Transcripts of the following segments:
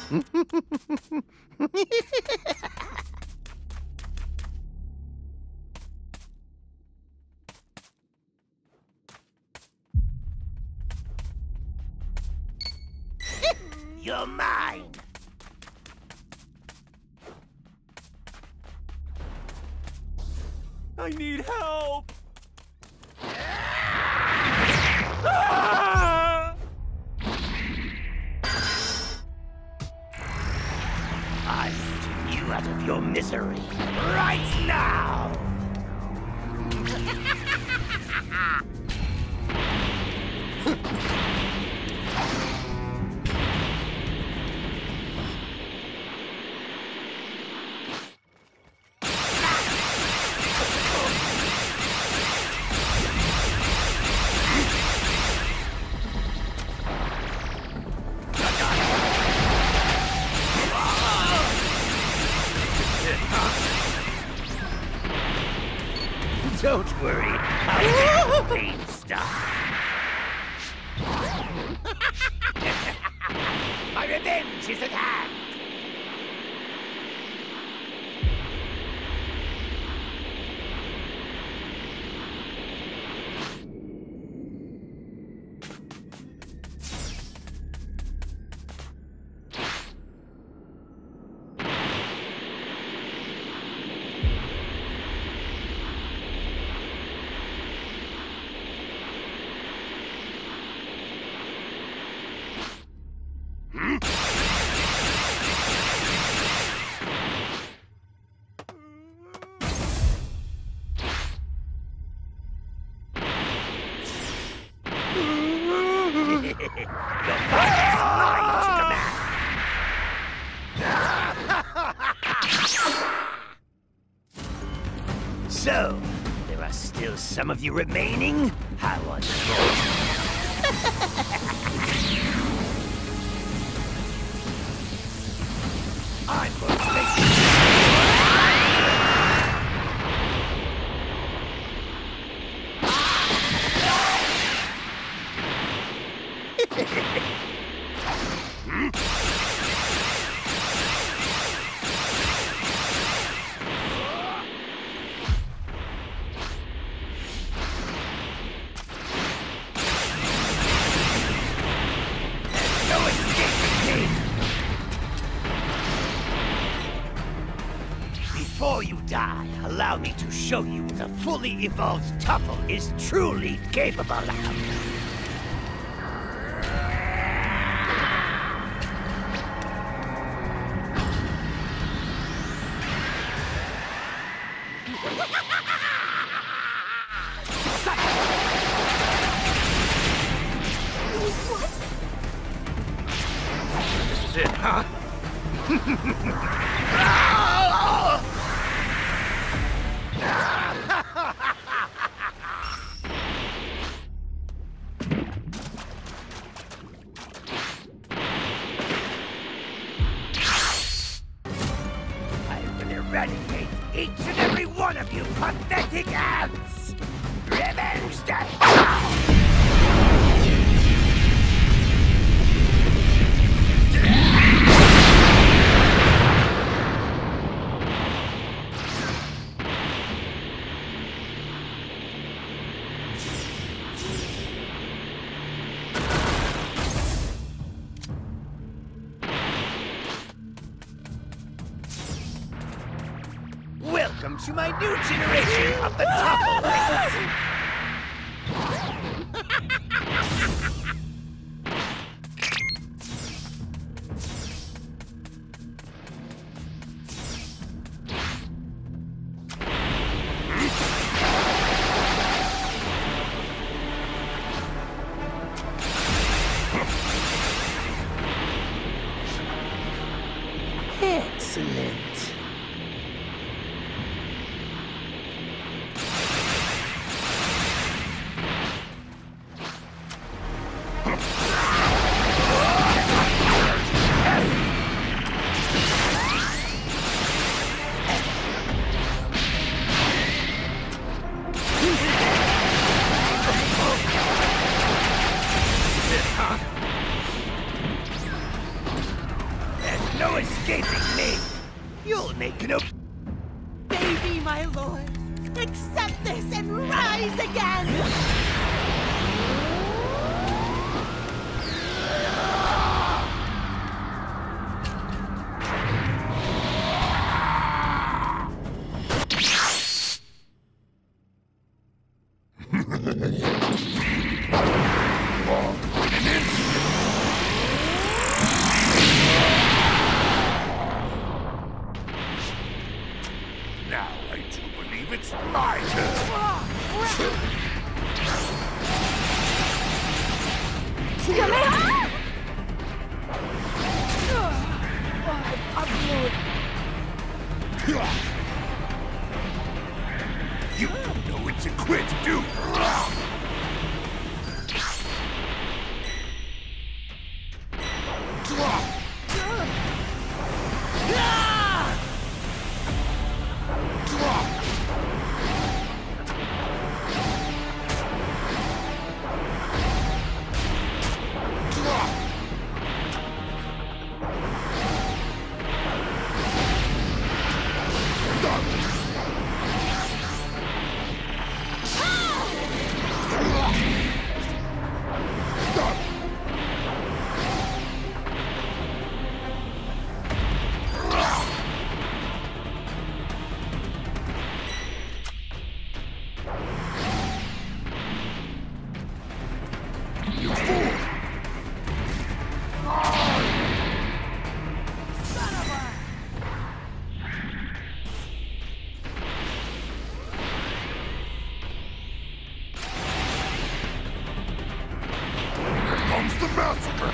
You're mine! I need help! I'm putting you out of your misery right now! Don't worry, I'll make the pain stop. My revenge is at hand! So, there are still some of you remaining? How unfortunate. I'm going to make you... Before you die, allow me to show you what a fully evolved Tuffle is truly capable of. This is it, huh? Eradicate each and every one of you pathetic ants! Revenge that... Welcome to my new generation of the Tuffle race! Excellent. escaping me. You'll make no... Baby, my lord, accept this and rise again! Now I do believe it's my turn. You know it's a quit, dude. You fool! Son of a... Here comes the massacre!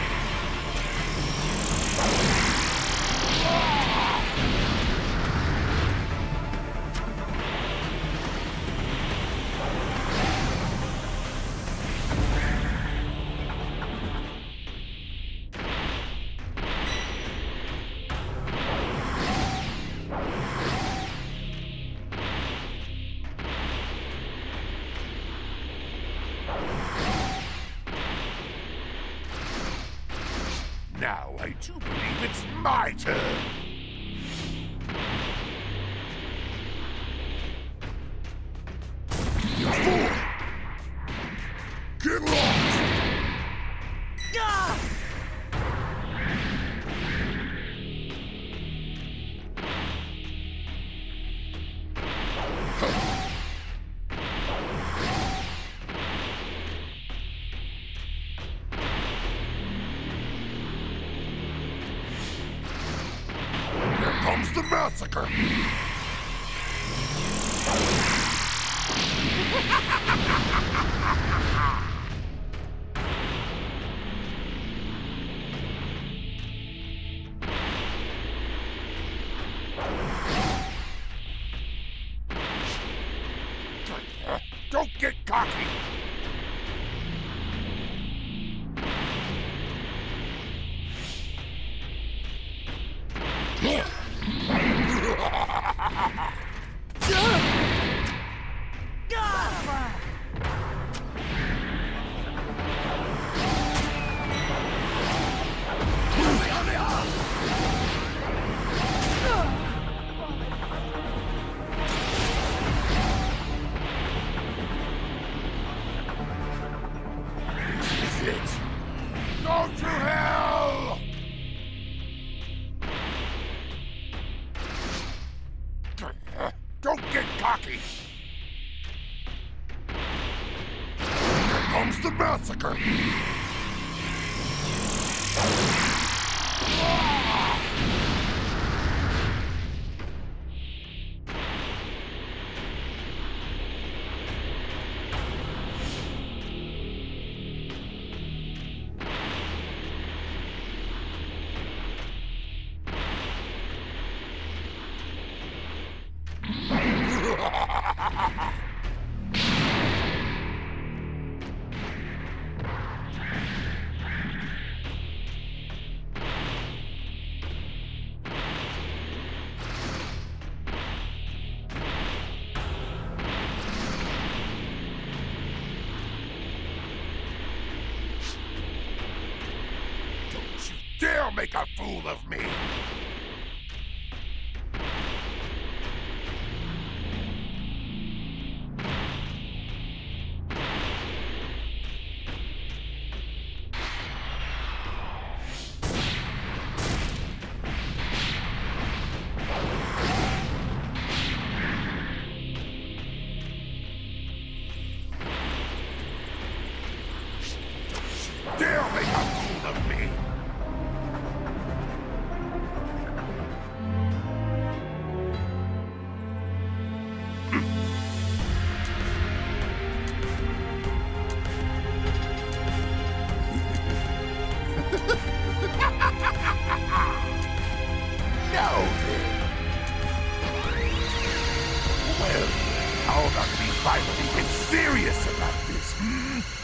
Now I do believe it's my turn. You fool! Get lost! Comes the massacre! Don't get cocky! Go to hell! Don't get cocky! Here comes the massacre! dare make a fool of me! Dare make a fool of me! Now then. Well, how about we finally get serious about this, hmm?